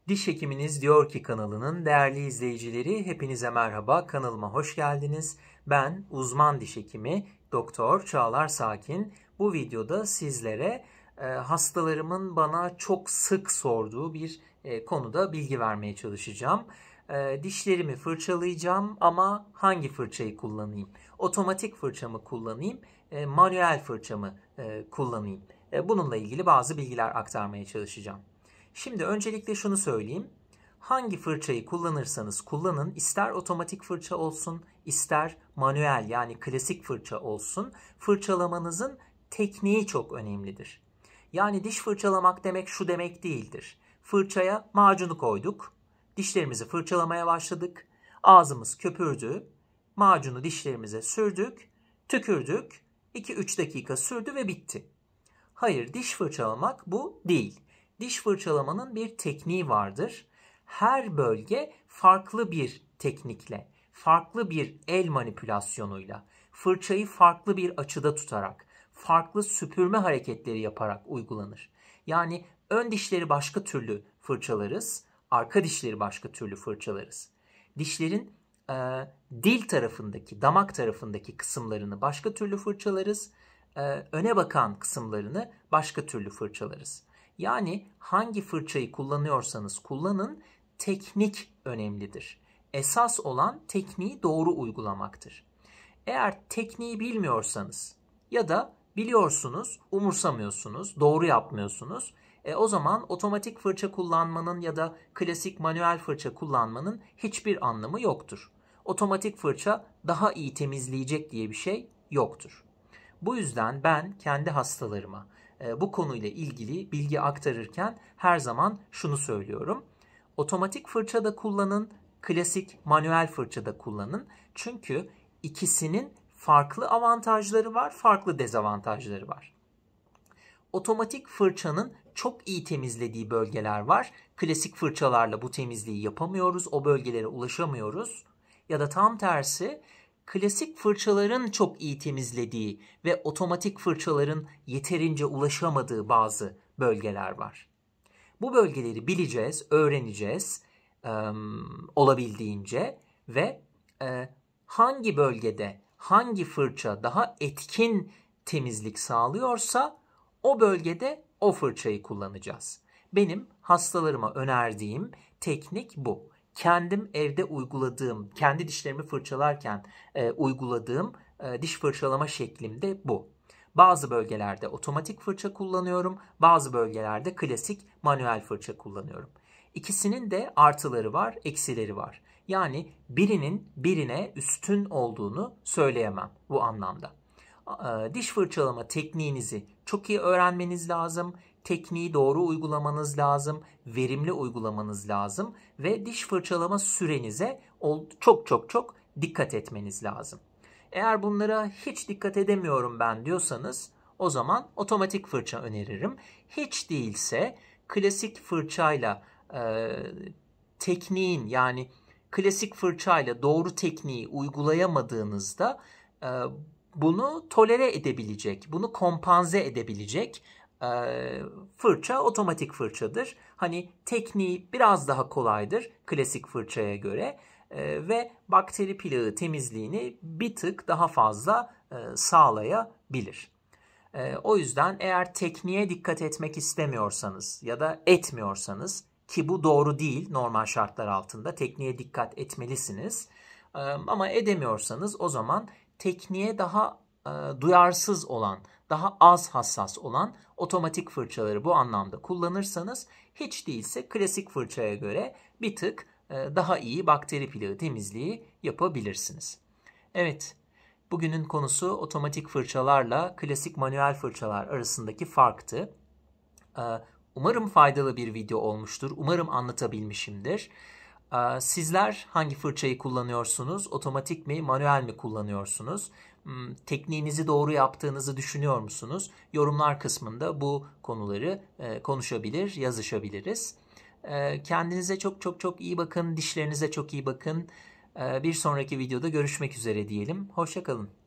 Diş Hekiminiz Diyor Ki kanalının değerli izleyicileri, hepinize merhaba, kanalıma hoş geldiniz. Ben uzman diş hekimi Doktor Çağlar Sakin. Bu videoda sizlere hastalarımın bana çok sık sorduğu bir konuda bilgi vermeye çalışacağım. Dişlerimi fırçalayacağım ama hangi fırçayı kullanayım? Otomatik fırça mı kullanayım, manuel fırça mı kullanayım? Bununla ilgili bazı bilgiler aktarmaya çalışacağım. Şimdi öncelikle şunu söyleyeyim. Hangi fırçayı kullanırsanız kullanın, ister otomatik fırça olsun, ister manuel yani klasik fırça olsun, fırçalamanızın tekniği çok önemlidir. Yani diş fırçalamak demek şu demek değildir. Fırçaya macunu koyduk, dişlerimizi fırçalamaya başladık, ağzımız köpürdü, macunu dişlerimize sürdük, tükürdük, 2-3 dakika sürdü ve bitti. Hayır, diş fırçalamak bu değil. Diş fırçalamanın bir tekniği vardır. Her bölge farklı bir teknikle, farklı bir el manipülasyonuyla, fırçayı farklı bir açıda tutarak, farklı süpürme hareketleri yaparak uygulanır. Yani ön dişleri başka türlü fırçalarız, arka dişleri başka türlü fırçalarız. Dişlerin dil tarafındaki, damak tarafındaki kısımlarını başka türlü fırçalarız, öne bakan kısımlarını başka türlü fırçalarız. Yani hangi fırçayı kullanıyorsanız kullanın, teknik önemlidir. Esas olan tekniği doğru uygulamaktır. Eğer tekniği bilmiyorsanız ya da biliyorsunuz, umursamıyorsunuz, doğru yapmıyorsunuz, o zaman otomatik fırça kullanmanın ya da klasik manuel fırça kullanmanın hiçbir anlamı yoktur. Otomatik fırça daha iyi temizleyecek diye bir şey yoktur. Bu yüzden ben kendi hastalarıma bu konuyla ilgili bilgi aktarırken her zaman şunu söylüyorum. Otomatik fırça da kullanın, klasik manuel fırça da kullanın. Çünkü ikisinin farklı avantajları var, farklı dezavantajları var. Otomatik fırçanın çok iyi temizlediği bölgeler var. Klasik fırçalarla bu temizliği yapamıyoruz, o bölgelere ulaşamıyoruz. Ya da tam tersi, klasik fırçaların çok iyi temizlediği ve otomatik fırçaların yeterince ulaşamadığı bazı bölgeler var. Bu bölgeleri bileceğiz, öğreneceğiz olabildiğince ve hangi bölgede hangi fırça daha etkin temizlik sağlıyorsa o bölgede o fırçayı kullanacağız. Benim hastalarıma önerdiğim teknik bu. Kendim evde uyguladığım, kendi dişlerimi fırçalarken uyguladığım diş fırçalama şeklim de bu. Bazı bölgelerde otomatik fırça kullanıyorum, bazı bölgelerde klasik manuel fırça kullanıyorum. İkisinin de artıları var, eksileri var. Yani birinin birine üstün olduğunu söyleyemem bu anlamda. Diş fırçalama tekniğinizi çok iyi öğrenmeniz lazım. Tekniği doğru uygulamanız lazım, verimli uygulamanız lazım ve diş fırçalama sürenize çok dikkat etmeniz lazım. Eğer bunlara hiç dikkat edemiyorum ben diyorsanız o zaman otomatik fırça öneririm. Hiç değilse klasik fırçayla tekniğin yani klasik fırçayla doğru tekniği uygulayamadığınızda bunu tolere edebilecek, bunu kompanze edebilecek fırça otomatik fırçadır. Hani tekniği biraz daha kolaydır klasik fırçaya göre ve bakteri plağı temizliğini bir tık daha fazla sağlayabilir. O yüzden eğer tekniğe dikkat etmek istemiyorsanız ya da etmiyorsanız, ki bu doğru değil, normal şartlar altında tekniğe dikkat etmelisiniz. Ama edemiyorsanız o zaman tekniğe daha duyarsız olan, daha az hassas olan otomatik fırçaları bu anlamda kullanırsanız hiç değilse klasik fırçaya göre bir tık daha iyi bakteri plağı temizliği yapabilirsiniz. Evet, bugünün konusu otomatik fırçalarla klasik manuel fırçalar arasındaki farktı. Umarım faydalı bir video olmuştur. Umarım anlatabilmişimdir. Sizler hangi fırçayı kullanıyorsunuz? Otomatik mi, manuel mi kullanıyorsunuz? Tekniğinizi doğru yaptığınızı düşünüyor musunuz? Yorumlar kısmında bu konuları konuşabilir, yazışabiliriz. Kendinize çok iyi bakın. Dişlerinize çok iyi bakın. Bir sonraki videoda görüşmek üzere diyelim. Hoşça kalın.